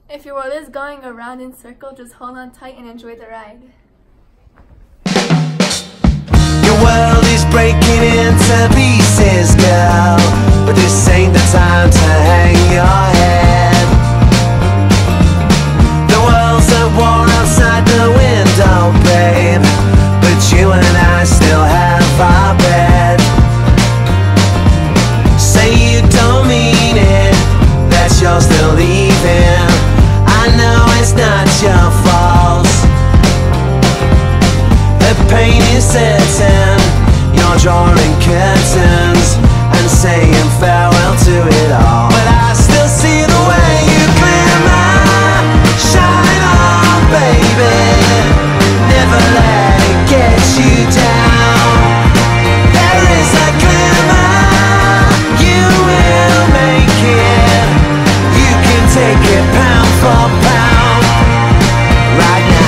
If your world is going around in circles, just hold on tight and enjoy the ride. Your world is breaking into pieces, girl, but this ain't the time to hang your head. The world's at war outside the window, babe, but you and I still have our bed. Say you don't mean it, that you're still leaving. I know it's not your fault. The pain is certain. You're drawing curtains and saying farewell to it all. But I still see the way you glimmer. Shine on, baby. Never let it get you down. There is a glimmer. You will make it. You can take it pound for pound right now.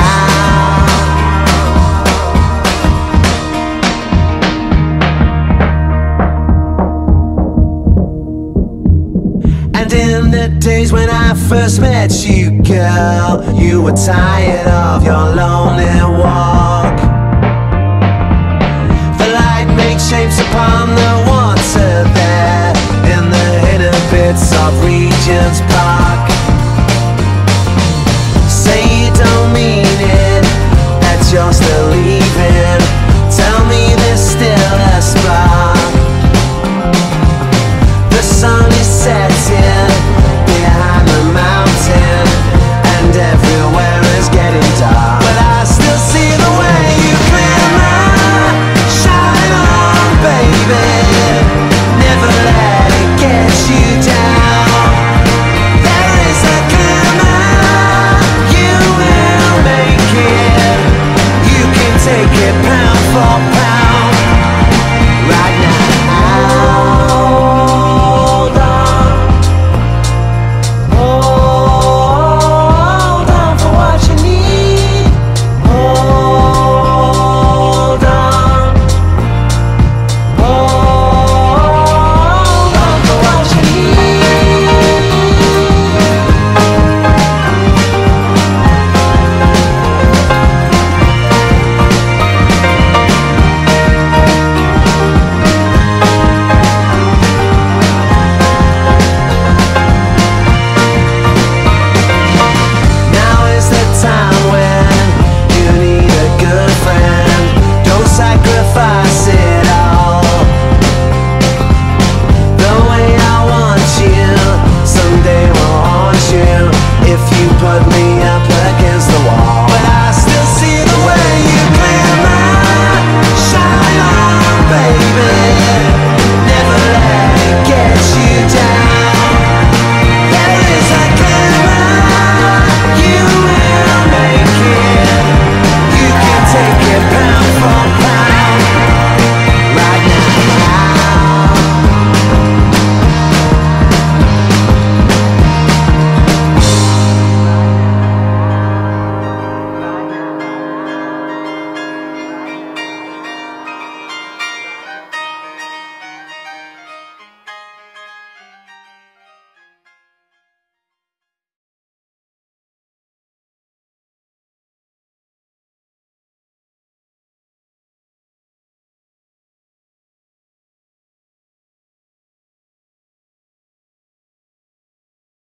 And in the days when I first met you, girl, you were tired of your lonely walk. The light makes shapes upon the water there in the hidden bits of Regent's Park. Say you don't mean it, that you're still leaving. Tell me there's still a spark. The sun is setting behind the mountain, and everywhere is getting dark. But I still see the way you glimmer. Shine on, baby. Never let it get you down. There is a glimmer. You will make it. You can take it pound for pound right now. Sacrifice it all. The way I want you someday will haunt you if you put me up